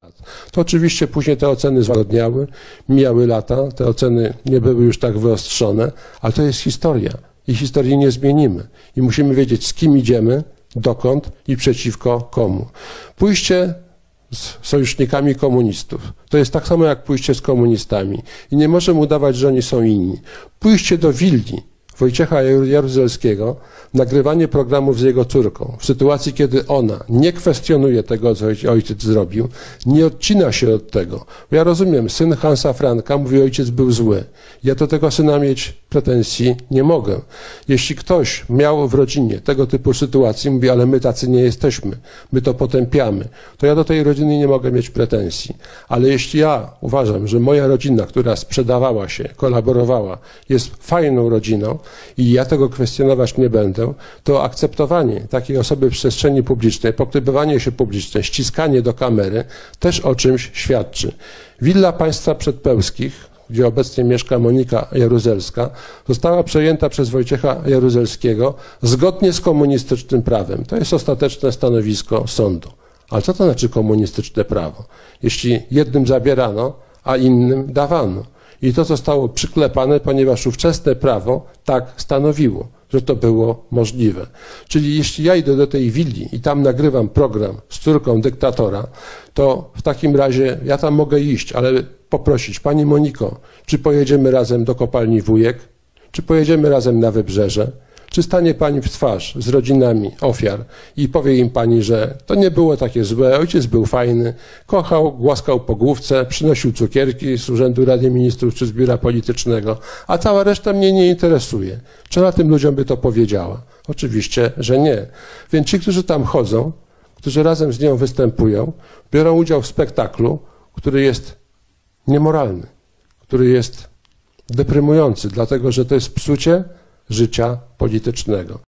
To oczywiście później te oceny złagodniały, mijały lata, te oceny nie były już tak wyostrzone, ale to jest historia i historii nie zmienimy. I musimy wiedzieć, z kim idziemy, dokąd i przeciwko komu. Pójście z sojusznikami komunistów to jest tak samo jak pójście z komunistami i nie możemy udawać, że oni są inni. Pójście do willi Wojciecha Jaruzelskiego, nagrywanie programów z jego córką, w sytuacji, kiedy ona nie kwestionuje tego, co ojciec zrobił, nie odcina się od tego. Ja rozumiem, syn Hansa Franka mówi, ojciec był zły. Ja do tego syna mieć pretensji nie mogę. Jeśli ktoś miał w rodzinie tego typu sytuacji, mówi, ale my tacy nie jesteśmy, my to potępiamy, to ja do tej rodziny nie mogę mieć pretensji. Ale jeśli ja uważam, że moja rodzina, która sprzedawała się, kolaborowała, jest fajną rodziną i ja tego kwestionować nie będę, to akceptowanie takiej osoby w przestrzeni publicznej, poklepywanie się publiczne, ściskanie do kamery też o czymś świadczy. Willa państwa przedpełskich, gdzie obecnie mieszka Monika Jaruzelska, została przejęta przez Wojciecha Jaruzelskiego zgodnie z komunistycznym prawem. To jest ostateczne stanowisko sądu. Ale co to znaczy komunistyczne prawo? Jeśli jednym zabierano, a innym dawano. I to zostało przyklepane, ponieważ ówczesne prawo tak stanowiło, że to było możliwe. Czyli jeśli ja idę do tej willi i tam nagrywam program z córką dyktatora, to w takim razie ja tam mogę iść, ale poprosić, pani Moniko, czy pojedziemy razem do kopalni Wujek, czy pojedziemy razem na Wybrzeże, czy stanie pani w twarz z rodzinami ofiar i powie im pani, że to nie było takie złe, ojciec był fajny, kochał, głaskał po główce, przynosił cukierki z Urzędu Rady Ministrów czy z biura politycznego, a cała reszta mnie nie interesuje. Czy ona tym ludziom by to powiedziała? Oczywiście, że nie. Więc ci, którzy tam chodzą, którzy razem z nią występują, biorą udział w spektaklu, który jest niemoralny, który jest deprymujący, dlatego że to jest psucie życia politycznego.